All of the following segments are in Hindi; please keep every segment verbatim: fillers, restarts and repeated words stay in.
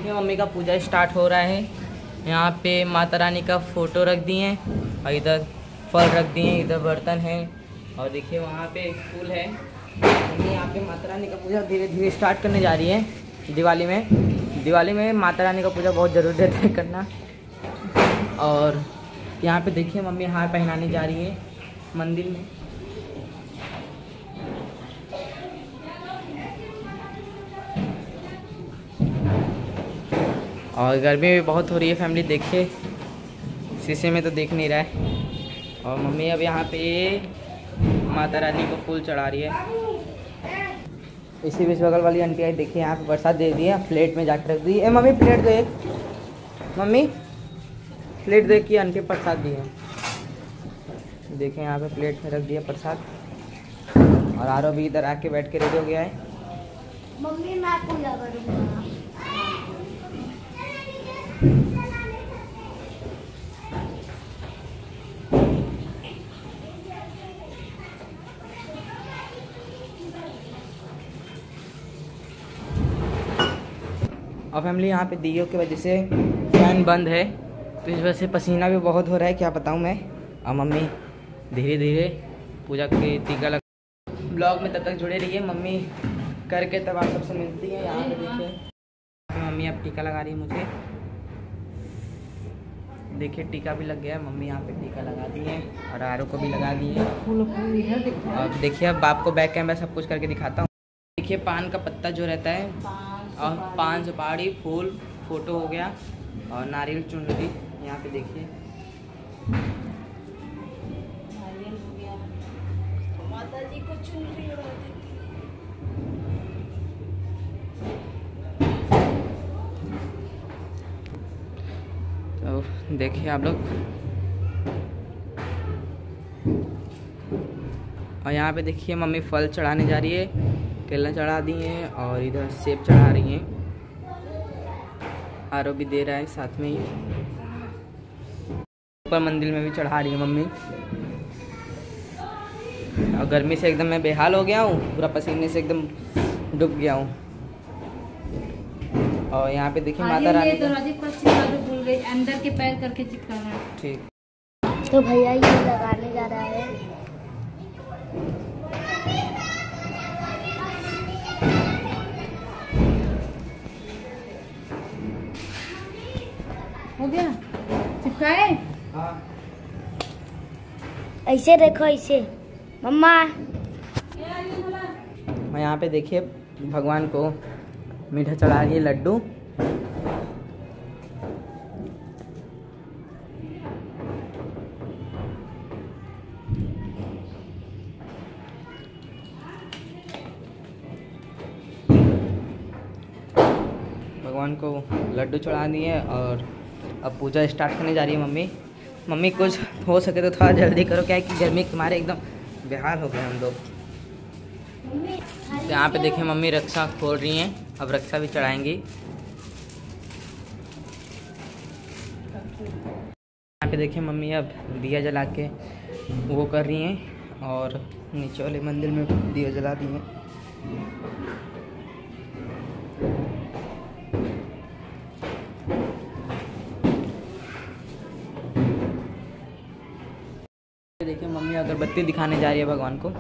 देखिए मम्मी का पूजा स्टार्ट हो रहा है। यहाँ पे माता रानी का फ़ोटो रख दिए हैं और इधर फल रख दिए हैं, इधर बर्तन है और देखिए वहाँ पे एक फूल है। मम्मी यहाँ पे माता रानी का पूजा धीरे धीरे स्टार्ट करने जा रही है। दिवाली में दिवाली में माता रानी का पूजा बहुत ज़रूरी रहता है करना। और यहाँ पे देखिए मम्मी हार पहनाने जा रही है मंदिर में। और गर्मी भी बहुत हो रही है फैमिली, देखिए शीशे में तो देख नहीं रहा है। और मम्मी अब यहाँ पे माता रानी को फूल चढ़ा रही है। इसी बीच बगल वाली आंटी आई, देखिए यहाँ पे प्रसाद दे दिया, प्लेट में जाकर रख दी। ए मम्मी प्लेट दो एक, मम्मी प्लेट दे की आंटी प्रसाद दी है। देखिए यहाँ पे प्लेट में रख दिया प्रसाद। और आरो भी इधर आके बैठ के रेडी हो गया है। मम्मी मैं पूजा करूँगा। और फैमिली यहाँ पे दियों की वजह से फैन बंद है, तो इस वजह से पसीना भी बहुत हो रहा है, क्या बताऊँ मैं। और मम्मी धीरे धीरे पूजा के टीका लगा। ब्लॉग में तब तक जुड़े रहिए, मम्मी करके तब आप सबसे मिलती है। यहाँ पे देखिए मम्मी अब टीका लगा रही है मुझे। देखिए टीका भी लग गया है, मम्मी यहाँ पे टीका लगा दी है और आरो को भी लगा दी है। और देखिए अब आपको बैक कैमरा सब कुछ करके दिखाता हूँ। देखिए पान का पत्ता जो रहता है और पान सुपारी फूल फोटो हो गया और नारियल चुनरी यहाँ पे देखिए। नारियल हो गया, माता जी को चुनरी उड़ा देती। तो देखिए आप लोग। और यहाँ पे देखिए मम्मी फल चढ़ाने जा रही है, केला चढ़ा दी है और इधर सेब चढ़ा रही हैं। आरो भी दे रहा है साथ में ही। ऊपर मंदिर में भी चढ़ा रही है मम्मी। और गर्मी से एकदम मैं बेहाल हो गया हूँ, पूरा पसीने से एकदम डूब गया हूँ। और यहाँ पे देखिए माता रानी भूल गई, अंदर के पैर करके चिपकाना। ठीक। तो भैया ये लगाने जा रहा है। हो गया चिपकाए। हाँ ऐसे देखो, ऐसे मम्मा। और यहाँ पे देखिए भगवान को मीठा चढ़ा रही है, लड्डू। भगवान को लड्डू चढ़ा दिए और अब पूजा स्टार्ट करने जा रही है मम्मी। मम्मी कुछ हो सके तो थोड़ा जल्दी करो, क्या है कि गर्मी के मारे एकदम बेहाल हो गए हम लोग। तो यहाँ पे देखिए मम्मी रक्षा खोल रही हैं, अब रक्षा भी चढ़ाएंगी। यहाँ पे देखिए मम्मी अब दिया जला के वो कर रही हैं और नीचे वाले मंदिर में दिया जला दी हैं। देखिए मम्मी अगरबत्ती दिखाने जा रही है भगवान को।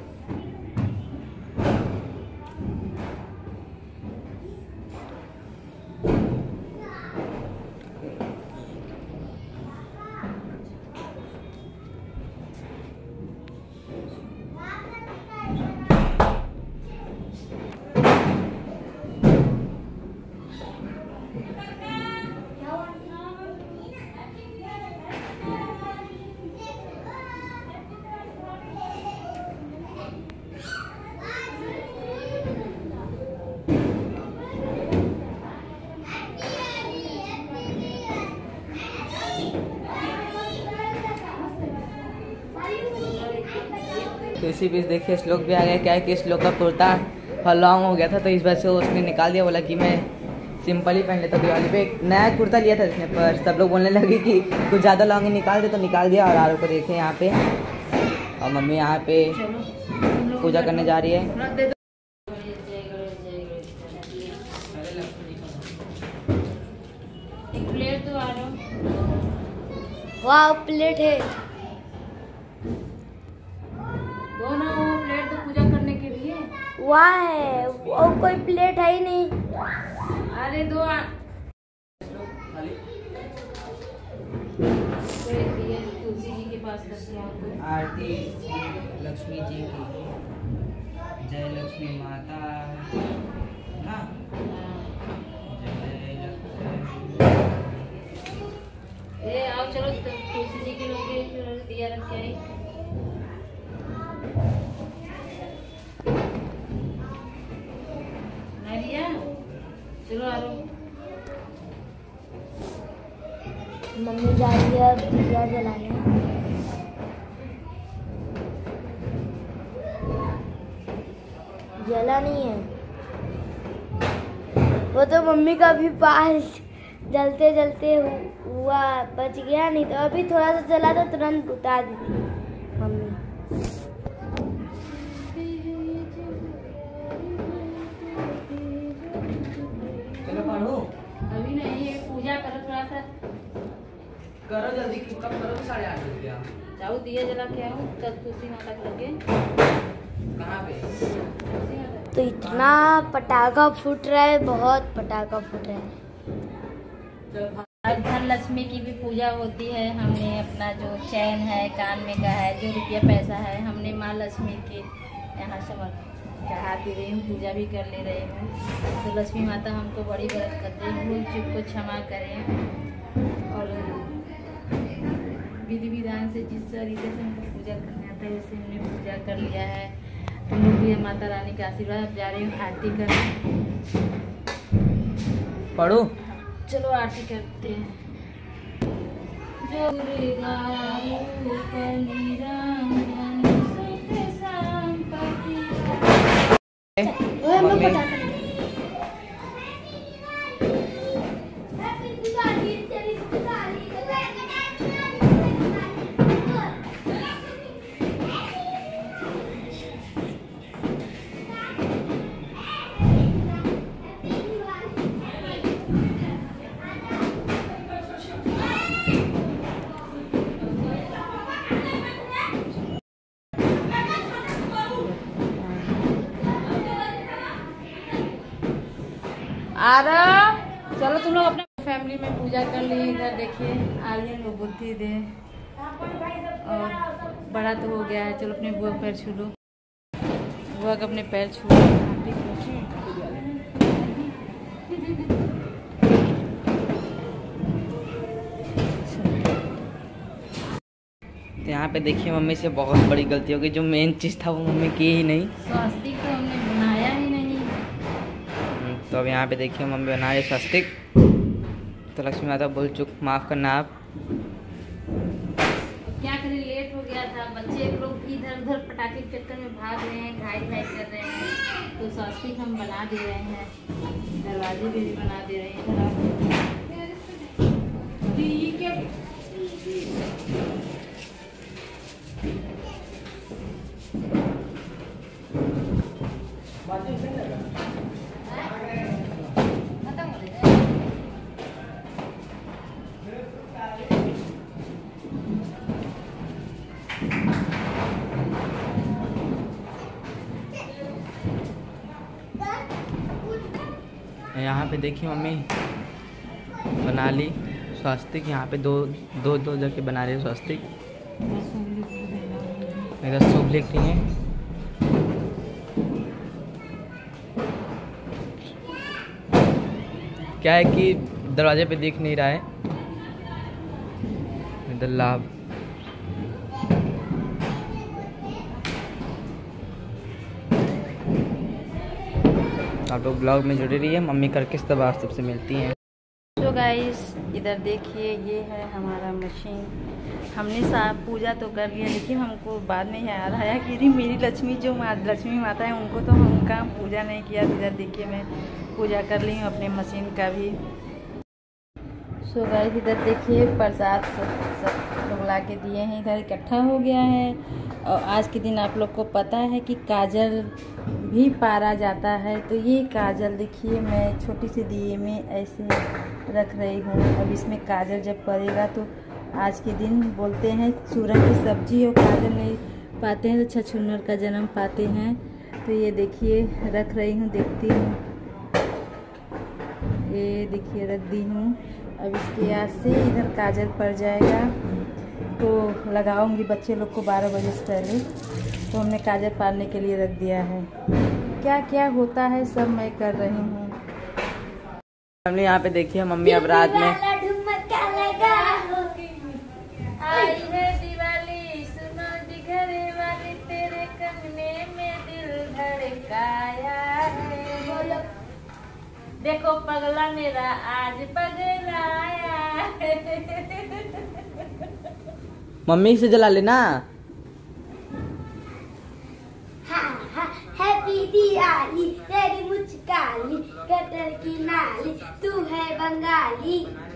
तो इसी बीच देखिए श्लोक भी आ गया। क्या है कि श्लोक का कुर्ता लॉन्ग हो गया था, तो इस वजह से उसने निकाल दिया। बोला कि मैं सिंपल ही पहन लेता। दिवाली पे एक नया कुर्ता लिया था इसने, पर सब लोग बोलने लगे कि कुछ ज़्यादा लॉन्ग ही निकाल दे, तो निकाल दिया। और आरो को देखे यहाँ पे, और मम्मी यहाँ पे पूजा करने जा रही है। वाह प्लेट है। दोनों प्लेट तो पूजा करने के लिए। वाह है और कोई प्लेट है ही नहीं। अरे दो तुलसी जी के पास करते हैं आरती लक्ष्मी जी की। जय लक्ष्मी माता ना। जय लक्ष्मी। ए आओ चलो तुलसी जी के लोगे दिया रख के आई। नरिया चलो आ रहा। मम्मी जा रही है दिया जलाने। जला नहीं है वो तो मम्मी का भी पास जलते जलते हुआ बच गया, नहीं तो अभी थोड़ा सा जला तो तुरंत बुता देती मम्मी। चलो पढ़ो। अभी नहीं है पूजा करो थोड़ा सा करो जल्दी। कब करो? साढ़े आठ बज गया। जाओ दिया जला के आओ तब तुलसी माता के लगे। कहाँ पे? तो इतना पटाखा फूट रहा है, बहुत पटाखा फूट रहा है। अब धन लक्ष्मी की भी पूजा होती है। हमने अपना जो चैन है कान में का है जो रुपया पैसा है हमने माँ लक्ष्मी के यहाँ समर्पित चढ़ा दे रही हूँ, पूजा भी कर ले रही हूँ। तो लक्ष्मी माता हमको बड़ी बरकत दे, भूल चूक को क्षमा करें और विधि विधान से जिस तरीके से हमको पूजा करने आता है वैसे हमने पूजा कर लिया है। तुम लोग भी माता रानी का आशीर्वाद। जा रही हूँ आरती करने। पढ़ो। चलो आरती करते हैं। दुर्गा रूप निरंजन सुख संपत्ति। आ रहा। चलो तुम लोग अपने फैमिली में पूजा कर लिए। इधर देखिए आर्यन लोग बुद्धि दे और बड़ा तो हो गया है। चलो अपने बुआ पैर छू लो। बुआ का अपने पैर छू लो। तो यहाँ पे देखिए मम्मी से बहुत बड़ी गलती हो गई। जो मेन चीज़ था वो मम्मी की ही नहीं। स्वास्तिक तो हमने बनाया ही नहीं। तो अब यहाँ पे देखिए मम्मी बना रही स्वस्तिक। तो लक्ष्मी माता बोल चुक माफ़ करना आप। क्या करें लेट हो गया था। बच्चे लोग इधर उधर पटाखे के चक्कर में भाग रहे हैं, घाई घाई कर रहे हैं। तो स्वस्तिक हम बना दे रहे हैं, दरवाजे पे भी बना दे रहे हैं। ठीक है यहाँ पे देखिए मम्मी बना ली स्वस्तिक। यहाँ पे दो दो दो जगह बना रही है स्वस्तिक। इधर शुभ लिख रही है। क्या है कि दरवाजे पे दिख नहीं रहा है। इधर लाभ। आप लोग ब्लॉग में जुड़े रहिए। मम्मी करके इस तरह सबसे मिलती हैं। तो गाइस इधर देखिए ये है हमारा मशीन। हमने साहब पूजा तो कर लिया लेकिन हमको बाद में याद आया कि अरे मेरी लक्ष्मी जो मा, लक्ष्मी माता है उनको तो उनका पूजा नहीं किया। इधर देखिए मैं पूजा कर ली हूँ अपने मशीन का भी। सो गाइस इधर देखिए प्रसाद सब सब लोग ला के दिए हैं। इधर इकट्ठा हो गया है। और आज के दिन आप लोग को पता है कि काजल भी पारा जाता है। तो ये काजल देखिए मैं छोटी सी दिए में ऐसे रख रही हूँ। अब इसमें काजल जब पड़ेगा तो आज के दिन बोलते हैं सूरन की सब्जी और काजल नहीं पाते हैं तो छछूनर का जन्म पाते हैं। तो ये देखिए रख रही हूँ, देखती हूँ, ये देखिए रख दी हूँ। अब इसके बाद से इधर काजल पड़ जाएगा तो लगाऊंगी बच्चे लोग को बारह बजे से पहले। तो हमने काजल पारने के लिए रख दिया है। क्या क्या होता है सब मैं कर रही हूँ। हमने यहाँ पे देखिए मम्मी अब रात में आई है दिवाली सुनो जी घरे वाली तेरे कंगने में दिल धड़काया है। देखो पगला मेरा आज पगलाया है। मम्मी से जला लेना। हैप्पी दिवाली तेरी मुस्काली कटर की नाली तू है बंगाली।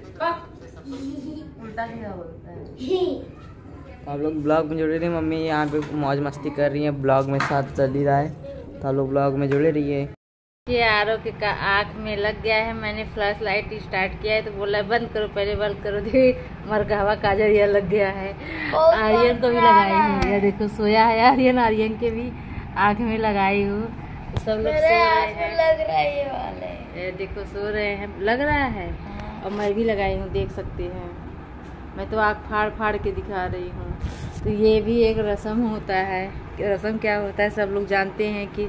उल्टा क्या बोलता है। आप लोग ब्लॉग में जुड़े रहिए। मम्मी यहाँ पे मौज मस्ती कर रही है, ब्लॉग में साथ चल ही रहा है, तो आप लोग ब्लॉग में जुड़े रहिए। ये आरो के का आँख में लग गया है। मैंने फ्लैश लाइट स्टार्ट किया है तो बोला बंद करो, पहले बंद करो। देखिए मरकहवा काजल ये लग गया है। आर्यन को भी लगाई हूँ, ये देखो सोया है आर्यन, आर्यन के भी आँख में लगाई हूँ। सब लोग सो रहे हैं, लग रहा है ये वाले। ये देखो सो रहे हैं, लग रहा है। और मैं भी लगाई हूँ, देख सकते हैं। मैं तो आँख फाड़ फाड़ के दिखा रही हूँ। तो ये भी एक रस्म होता है। रस्म क्या होता है सब लोग जानते हैं कि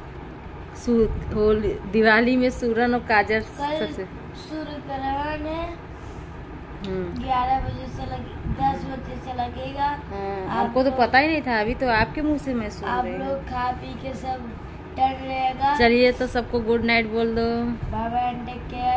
होली दिवाली में सूरन और काजल सबसे सूर्यग्रहण है। ग्यारह बजे से लगे, दस बजे से लगेगा। आपको तो पता ही नहीं था, अभी तो आपके मुंह से मैं सुन आप रही हूँ। लोग खा पी के सब टन रहेगा। चलिए तो सबको गुड नाइट बोल दो। Bye bye, take care.